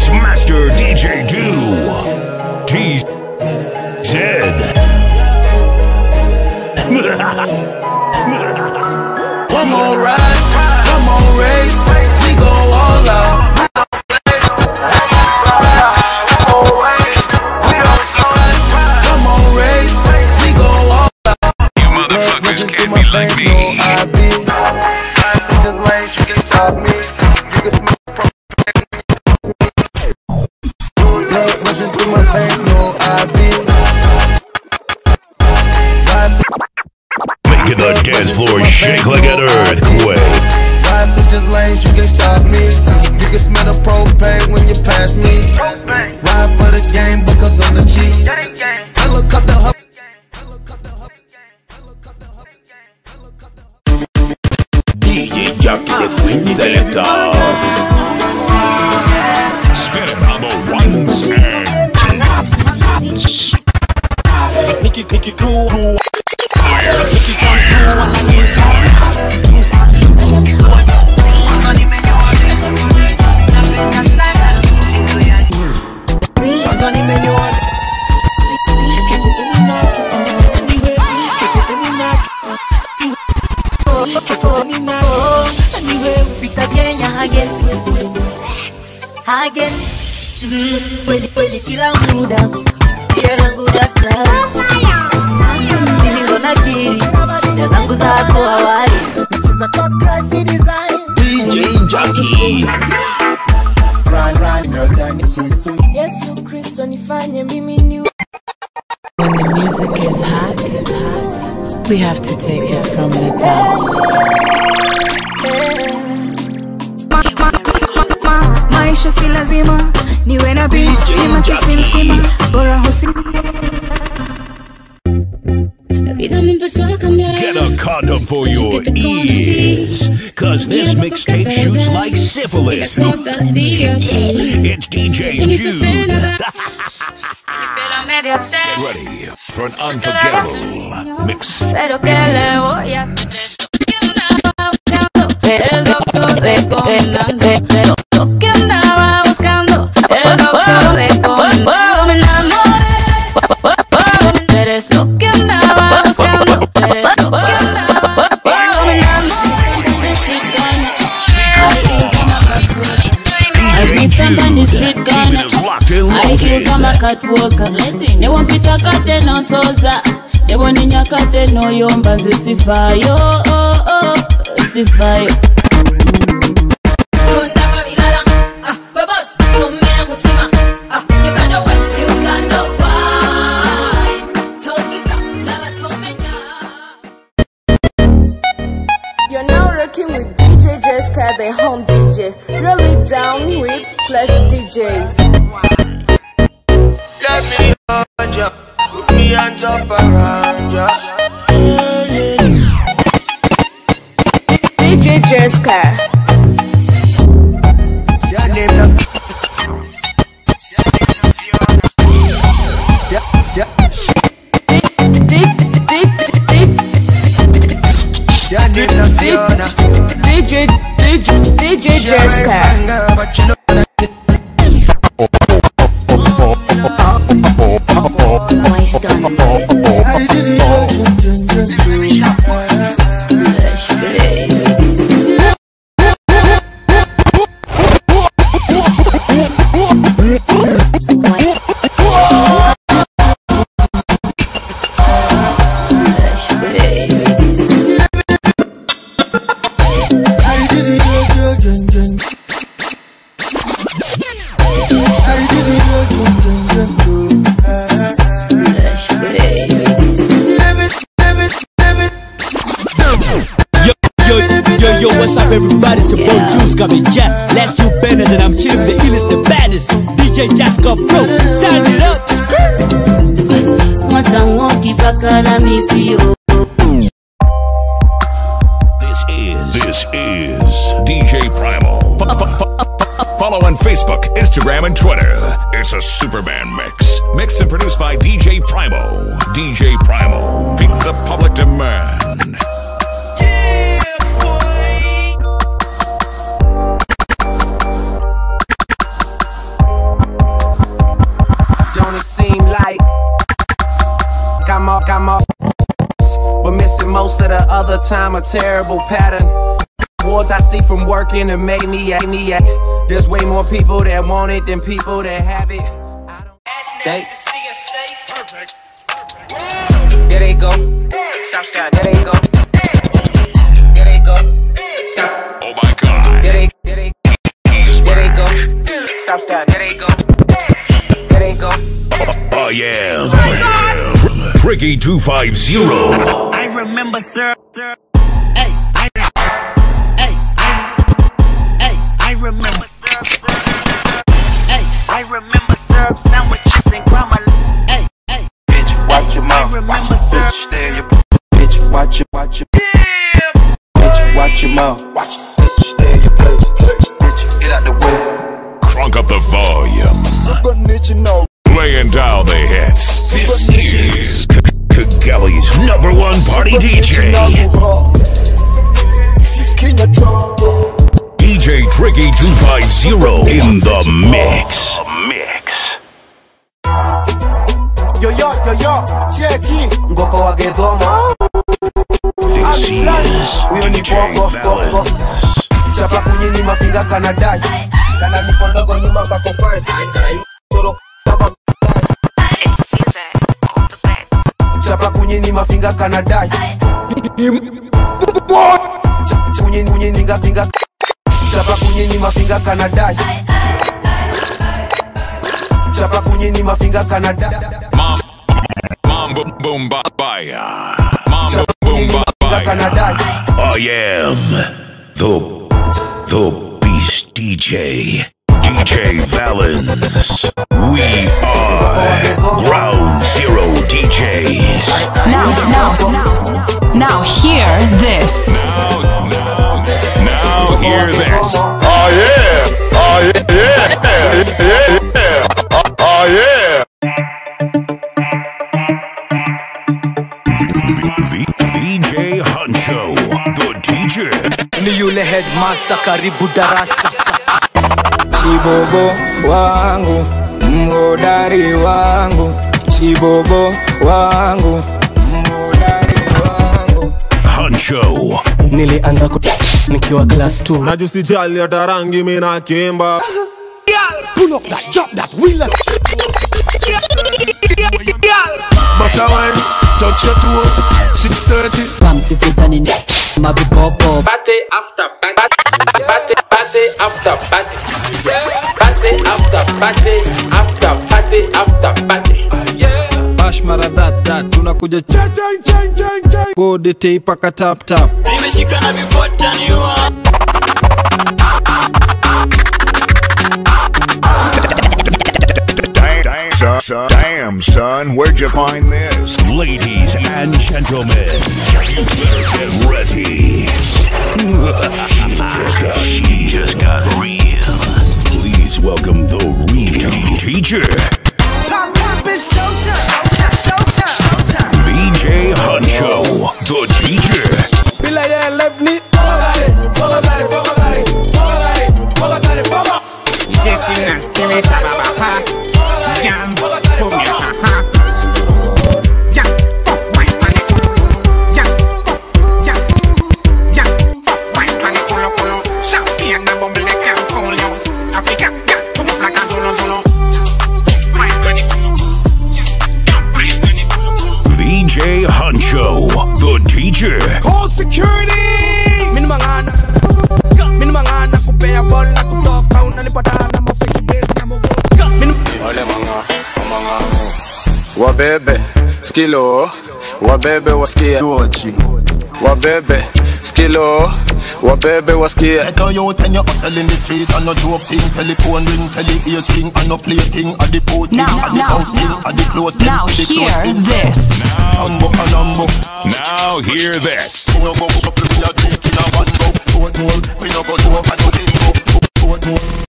Master DJ Do. TZ. One more ride, one more race, we go all out. One more race, we go all out. You motherfuckers can't be like me. You can stop me. You can smell blood rushing through my veins, no IV. Making the dance floor shake like an earthquake. Ride switching lanes, you can stop me. You can smell the propane when you pass me. Ride for the game because I'm the chief. Helicopter hub. DJ Jockey, the Queen Selector. Spinning on the ones and twos. Make it cool. Fire, fire, Again, kweli kila muda kila gudata nilizonakiri shida zangu zako awali Mcheza kwa crazy design. DJ Jockey. Yesu Kristo nifanye mimi ni When the music is hot, we have to take it from the top. Maisha si lazima niwe na beat lima kisimsima bora hosi La vida me empezó a cambiar. Get a condom for your ears, cause this mixtape shoots like syphilis. It's DJ's Jude. Get ready for an unforgettable mix. Pero que le voy a hacer. El doctor recomendando lo que andaba buscando. El doctor recomendando. Me enamoré. Eres lo que andaba buscando. Eres lo que andaba buscando. Me enamoré. As we stand on the street corner, I hear some catwalker. They want to talk at the no soza. They want to talk at the no yomba zisifayo. Zisifayo. You're now rocking with DJ Jessica, the home DJ. Really down with plus DJs. Let me hold ya, put me and jump around ya. DJ Jessica. DJ Jessica. Yo, what's up everybody, it's your boy Juice, got me Jack. Last you banners and I'm chilling with the illest, the baddest DJ Jessica Pro, turn it up. This is DJ Primal. Follow on Facebook, Instagram, and Twitter. It's a Superman mix. Mixed and produced by DJ Primal. DJ Primal. Beat the public demand. other time a terrible pattern. Awards I see from working and made me act. There's way more people that want it than people that have it. There they go. Southside, there they go. There they go. South. Oh my God. There they go. Southside, there they go. There they go. I am Tricky 250. I remember, sir. I remember syrup sandwiches and grandma. Bitch, watch your mouth. I remember syrup. Bitch, watch your Bitch, watch your mouth. Bitch, stay in your place. Bitch, get out the way. Crunk up the volume. Laying down the hits. This is Kigali's #1 party DJ. DJ Tricky 250 in the mix. Yo, check in. Ngoko wa gedhomo. This is DJ Valens. Chapa kunyini mafinga kanadai. Kana nipondogo nyuma kako fine. Toro kama It's Caesar on the back. chapa kunyini mafinga kanadai. Kunyini pinga. Chapa kunyini mafinga kanadai. Chapa kunyini mafinga kanadai. Mom boom baya. Mom boom baya. I am the Beast DJ. DJ Valens. We are Ground Zero DJs. Now hear this. Now hear this. Oh yeah! Oh yeah! Oh yeah! VJ Huncho, the teacher. Ni yule headmaster karibu darasa. Chibobo wangu, mhodari wangu. Chibobo wangu, mhodari wangu. Huncho. Nilianza nikiwa class 2. Na jusijali hata rangi mina kimba. Pull up that, drop that, wheel up. Bossa wine, touch your toe, 6:30. Bump it down in my popo. Party after party, party after party, party after party, after party after party. Bash maradata, tunakuja chang. Go the tape paka tap. Nimeshikana before turn you on. Damn, son, where'd you find this? Ladies and gentlemen, you better get ready. She just got real. Please welcome the real teacher. Pop, it's showtime. VJ Huncho, the teacher. Pilaya left knee. VJ Huncho, the teacher. Call security! Minimangana kupea ball na kutoka unanipatana mafiki base na mogo. Wale manga. Wabebe, skilo. Wabebe wasikia. Wabebe, skilo. Wabebe wasikia. Get a youth and you're hustle in the street and no joke thing. Telephone ring, ear string and no play thing. At the 14, at the house thing, at the close thing. Now hear this. Now hear this. Now hear this.